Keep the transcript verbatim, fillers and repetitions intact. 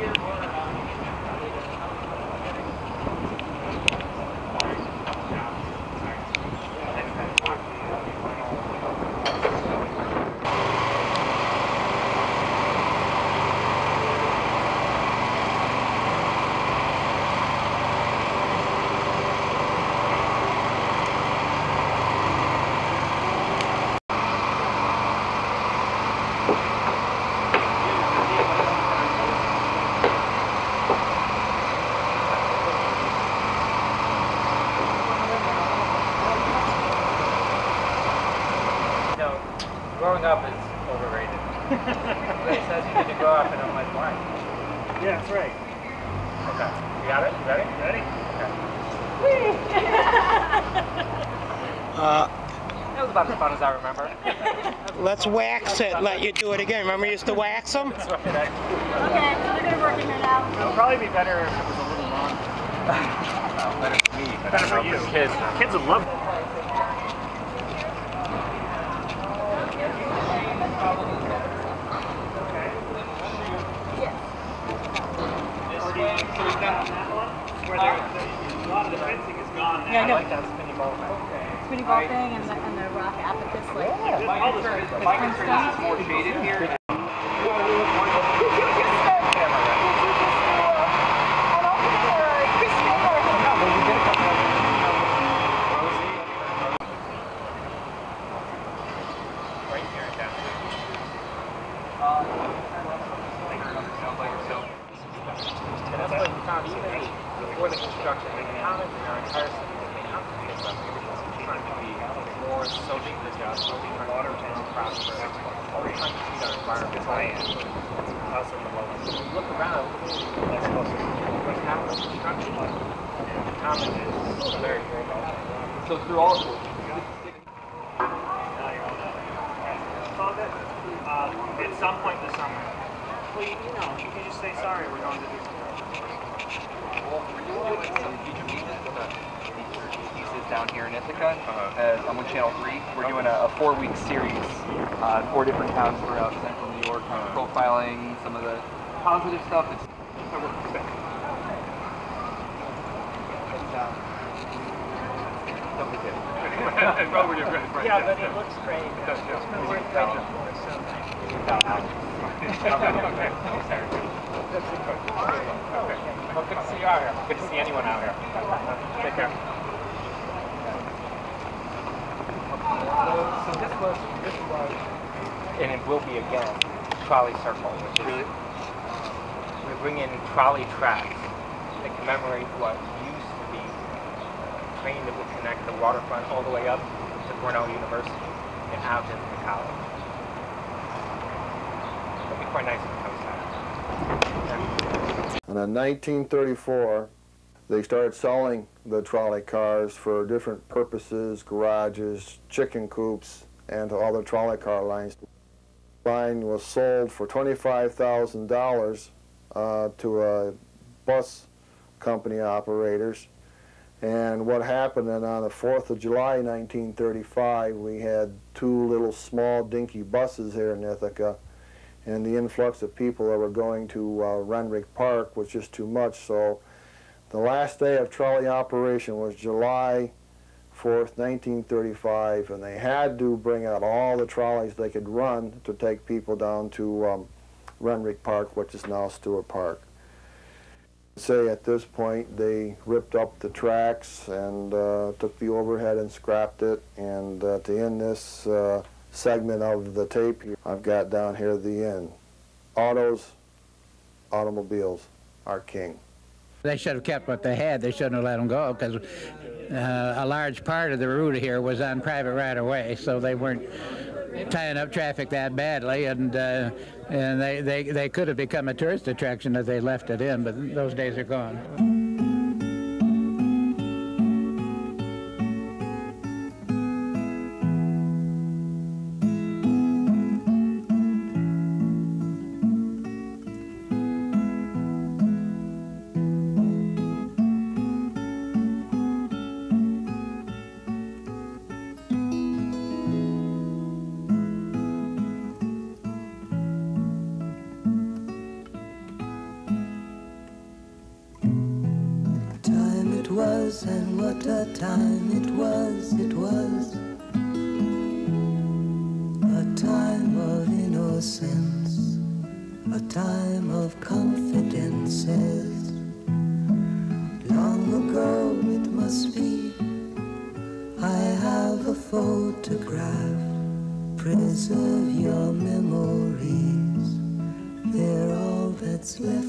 Growing up is overrated. It says you need to grow up, and I'm like, why? Yeah, that's right. Okay. You got it? You ready? Ready? Okay. uh, that was about as fun as I remember. Let's wax it and let you do it again. Remember you used to wax them? That's right. Okay, so they're going to work in here now. It would probably be better if it was a little long. Well, better for me. But Better for you. Kids. Kids would love it. Yeah, I know. I like that spinny ball thing. Spinny ball thing and the, and the rock apatus, like, Yeah. all this, this fun stuff. More shaded here. Before the construction, the economy in our entire city was made up to be trying to be more socially just, water and prosper, always trying to treat our environment high end. Us in the lowest. When you look around, that's what's happening in construction. The common is very great. So through all of it, uh, at some point this summer, well, you, you know, you can just say sorry, we're going to do something. We're doing some future pieces with a pieces down here in Ithaca. Uh, uh, I'm on Channel three. We're doing a, a four-week series, uh, four different towns throughout central New York, kind of profiling some of the positive stuff. It's yeah, but it looks great. It's been worth waiting for, so thank you. Well, good to see you out here. Good to see anyone out here. Take care. So this was, this was, and it will be again, trolley circle. Which is, really? We bring in trolley tracks that commemorate what used to be a train that would connect the waterfront all the way up to Cornell University and out into the college. It'll be quite nice if it comes out. And in nineteen thirty-four, they started selling the trolley cars for different purposes, garages, chicken coops, and to other trolley car lines. The line was sold for twenty-five thousand dollars uh, to a bus company operators. And what happened then on the fourth of July nineteen thirty-five, we had two little small dinky buses here in Ithaca, and the influx of people that were going to uh, Renwick Park was just too much. So the last day of trolley operation was July fourth, nineteen thirty-five, and they had to bring out all the trolleys they could run to take people down to um, Renwick Park, which is now Stewart Park. Say at this point they ripped up the tracks and uh, took the overhead and scrapped it, and uh, to end this uh, segment of the tape, I've got down here the end. Autos, automobiles are king. They should have kept what they had. They shouldn't have let them go, because uh, a large part of the route here was on private right-of-way, so they weren't tying up traffic that badly, and uh, and they, they, they could have become a tourist attraction if they left it in, but those days are gone. was, and what a time it was, it was. A time of innocence, a time of confidences. Long ago it must be, I have a photograph. Preserve your memories, they're all that's left.